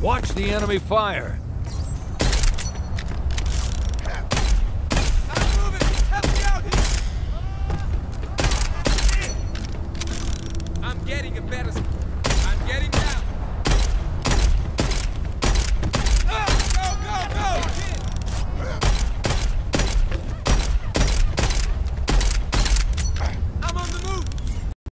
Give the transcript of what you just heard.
Watch the enemy fire. I'm moving! Help me out here! I'm getting a better